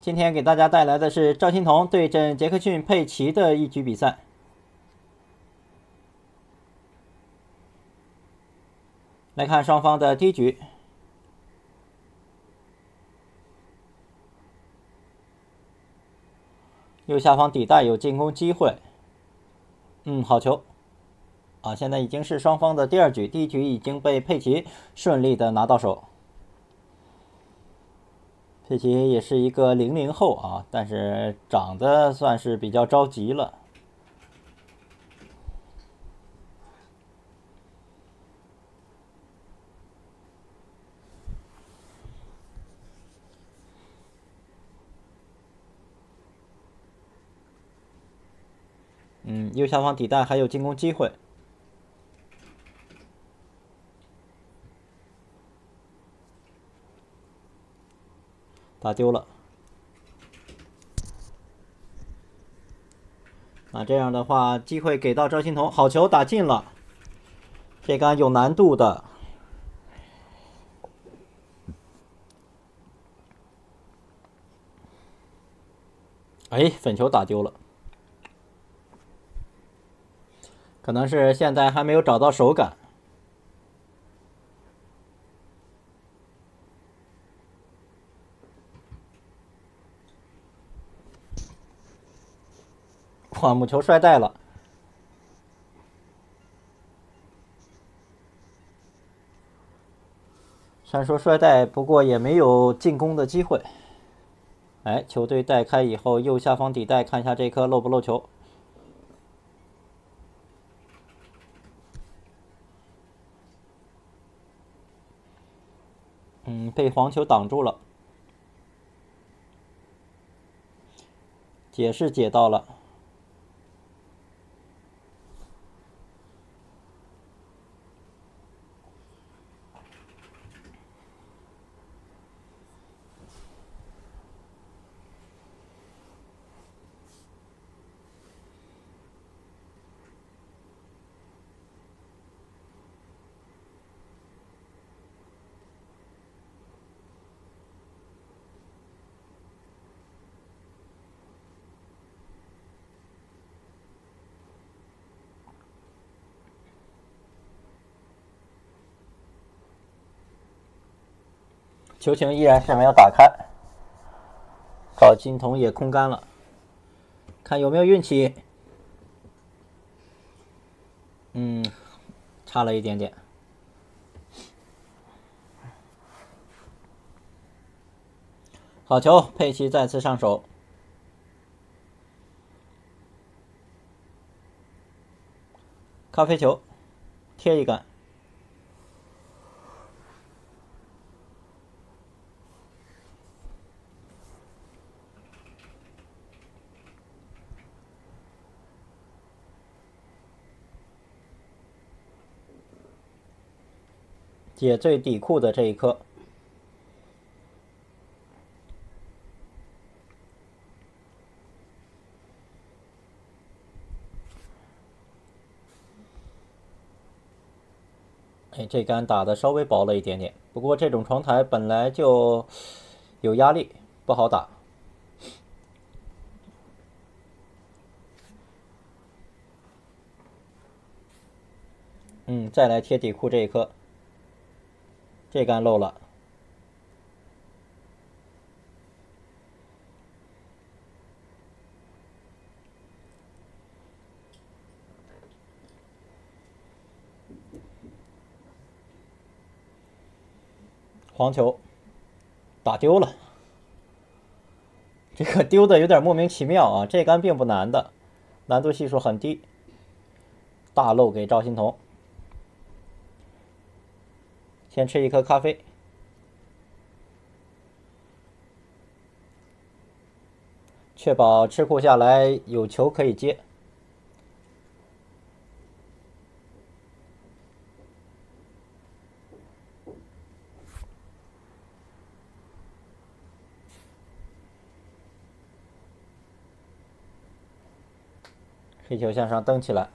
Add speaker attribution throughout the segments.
Speaker 1: 今天给大家带来的是赵心童对阵杰克逊佩奇的一局比赛。来看双方的第一局，右下方底带有进攻机会。好球啊！现在已经是双方的第二局，第一局已经被佩奇顺利的拿到手。佩奇也是一个00后啊，但是长得算是比较着急了。右下方底带还有进攻机会。打丢了。那这样的话，机会给到赵心童，好球打进了。这杆有难度的。粉球打丢了。可能是现在还没有找到手感。哇，母球摔带了。虽然说摔带，不过也没有进攻的机会。球队带开以后，右下方底带看一下这颗漏不漏球。被黄球挡住了。解是解到了。球形依然是没有打开，赵心童也空杆了，看有没有运气。差了一点点。好球，佩奇再次上手。咖啡球，贴一杆。解最底裤的这一颗。这杆打的稍微薄了一点点，不过这种床台本来就有压力，不好打。再来贴底裤这一颗，这杆漏了。黄球打丢了。这个丢的有点莫名其妙啊！这杆并不难的，难度系数很低。大漏给赵心童。先吃一颗咖啡。确保吃库下来有球可以接。黑球向上蹬起来。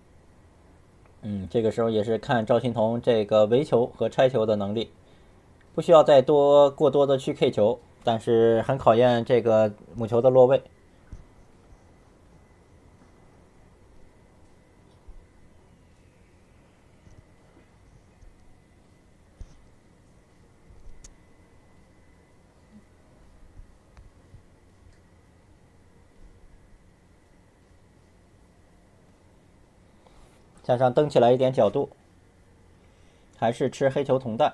Speaker 1: 这个时候也是看赵心童这个围球和拆球的能力， 不需要再过多的去 K 球，但是很考验这个母球的落位。加上蹬起来一点角度，还是吃黑球同带。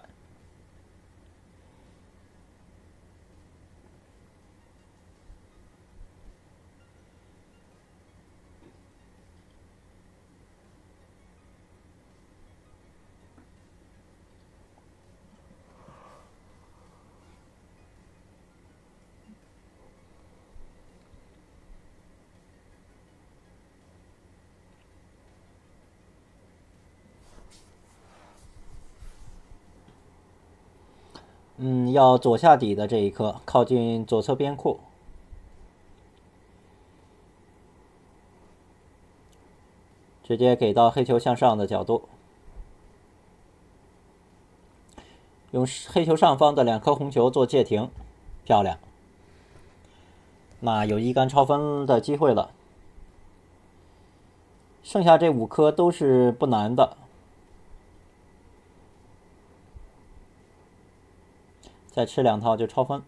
Speaker 1: 要左下底的这一颗，靠近左侧边库，直接给到黑球向上的角度，用黑球上方的2颗红球做界停，漂亮。那有一杆超分的机会了，剩下这5颗都是不难的。再吃2套就超分。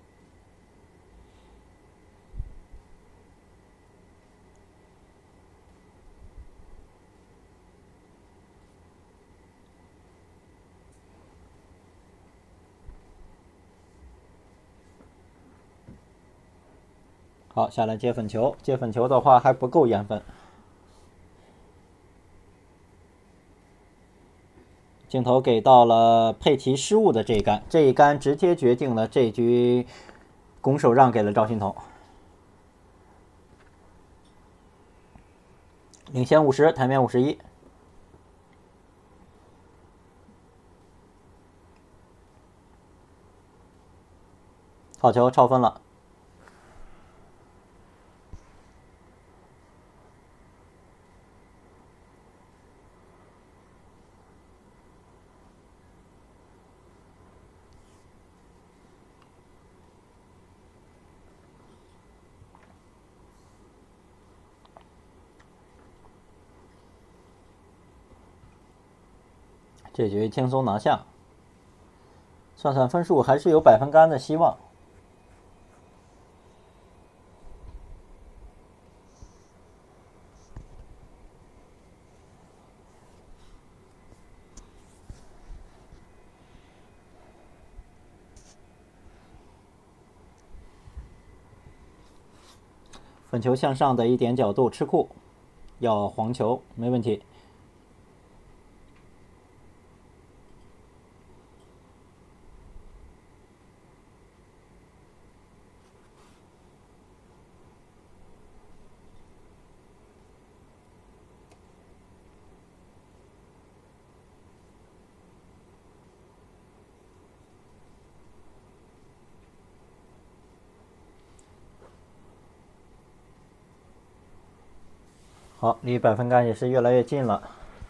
Speaker 1: 好，下来接粉球，接粉球的话还不够验分。镜头给到了佩奇失误的这一杆，这一杆直接决定了这局拱手让给了赵心童，领先50，台面51。好球，超分了。这局轻松拿下，算算分数还是有100分杆的希望。粉球向上的一点角度吃库，要黄球没问题。好，离100分杆也是越来越近了。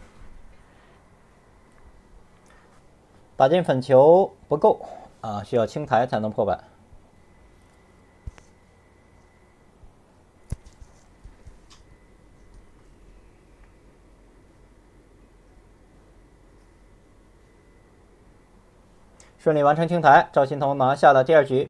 Speaker 1: 打进粉球不够啊，需要清台才能破板。顺利完成清台，赵心童拿下了第2局。